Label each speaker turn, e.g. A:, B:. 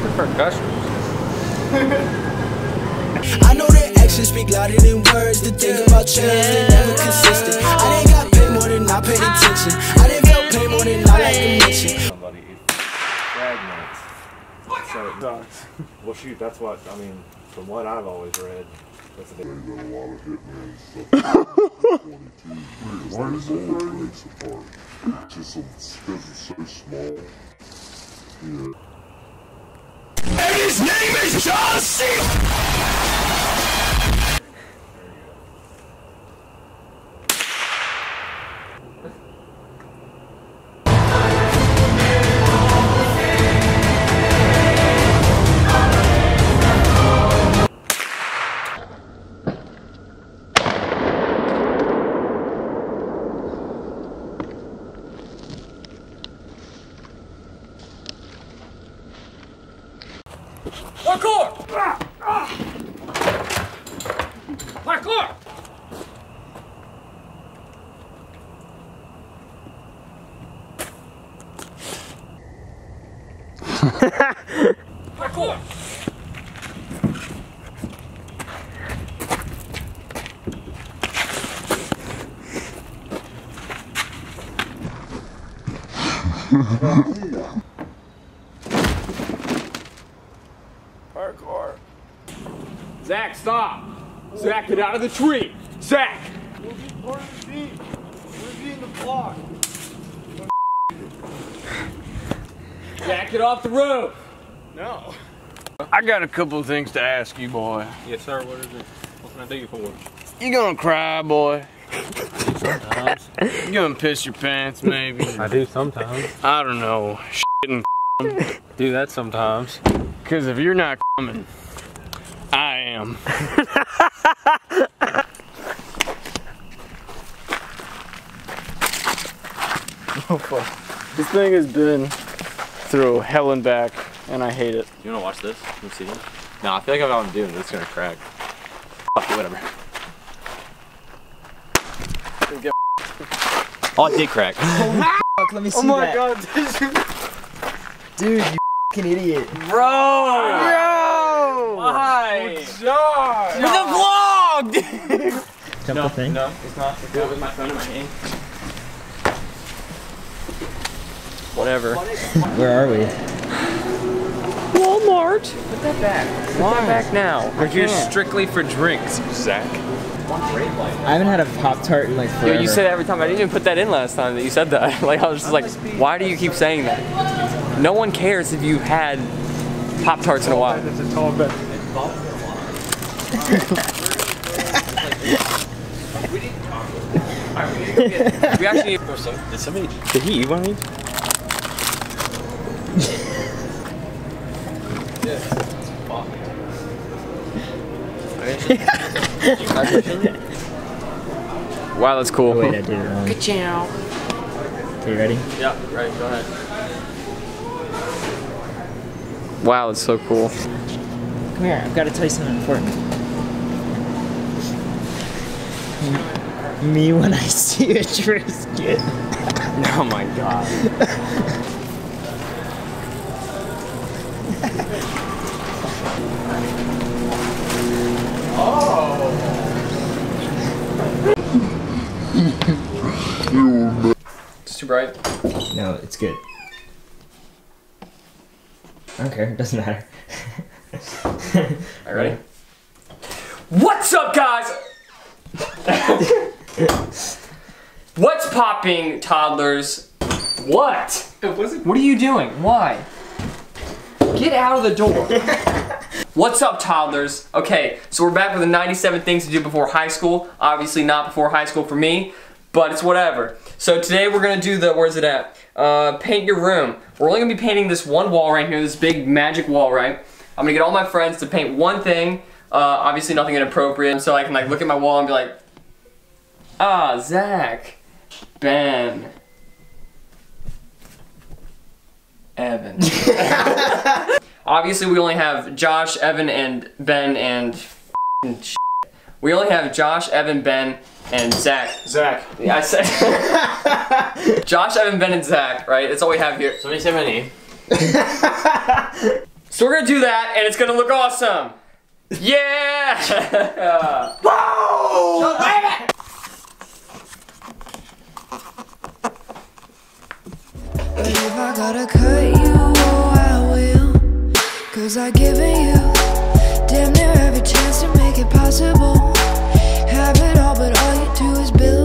A: percussion.
B: I know that actions speak louder than words. The thing about change, they never consistent. I didn't got paid more than I paid attention. I didn't feel paid more than I like to mention.
C: Somebody, it fragments. So it does. Well, shoot, that's what, I mean, from what I've always read, that's a big...
D: They got a lot of hitmen. Why does it breaks apart? Just because it's so small. Yeah.
B: And his name is John C.
A: Parkour! Parkour! Parkour! Parkour. Zach, stop! Zach, get out of the tree! Zach!
C: We'll be part of the team. We're being the block.
A: Zach, get off the roof!
C: No.
A: I got a couple of things to ask you, boy.
C: Yes, sir. What is it? What can I do you for?
A: You gonna cry, boy?
C: Sometimes.
A: You gonna piss your pants, maybe?
C: I do sometimes.
A: I don't know. Shitting.
C: Do that sometimes.
A: Because if you're not coming, I am. Oh, fuck. This thing has been through hell and back, and I hate it.
C: You wanna watch this? Let me see it. No, I feel like if I'm doing this, it's gonna crack. Fuck it, whatever. Oh, it did crack.
E: Holy fuck, let me see that.
A: Oh my god,
E: Dude, you fucking idiot.
A: bro! Why?
C: Josh!
A: For the vlog!
E: Temple thing?
C: No, it's not. I'll do it with my phone in my hand.
A: Whatever.
E: Where are we?
A: Walmart! Put that back. Put that back now.
F: We're here strictly for drinks, Zach.
E: I haven't had a Pop-Tart in like forever.
A: Dude, you say that every time. I didn't even put that in last time that you said that. Like, I was just like, why do you keep saying that? No one cares if you've had Pop-Tarts in a while.
C: It's a tall bed.
A: We actually need
F: Did somebody, did he eat one of these?
A: Wow, that's cool.
E: Oh, wait, I did it wrong.
A: Ka-chow.
E: Okay, you ready?
A: Yeah, right, go ahead. Wow, that's so cool.
E: Come here, I've got to tell you something important. Me when I see a Trisket.
A: Oh my god. It's too bright.
E: No, it's good. I don't care, it doesn't matter.
A: Alright, ready? What's up, guys? What's popping, toddlers? What? What are you doing? Why? Get out of the door. What's up, toddlers? Okay, so we're back with the 97 things to do before high school. Obviously not before high school for me, but it's whatever. So today we're gonna do the, where's it at? Paint your room. We're only gonna be painting this one wall right here, this big magic wall, right? I'm gonna get all my friends to paint one thing, obviously nothing inappropriate, so I can like look at my wall and be like, ah, Zach, Ben, Evan. Obviously we only have Josh, Evan, and Ben, and we only have Josh, Evan, Ben, and Zach.
C: Zach.
A: Yeah, I said Josh, Evan, Ben, and Zach, right? That's all we have here.
F: Somebody say my name.
A: So we're gonna do that, and it's gonna look awesome. Yeah! Whoa!
B: But if I gotta cut you, oh, I will. 'Cause I've given you damn near every chance to make it possible. Have it all, but all you do is build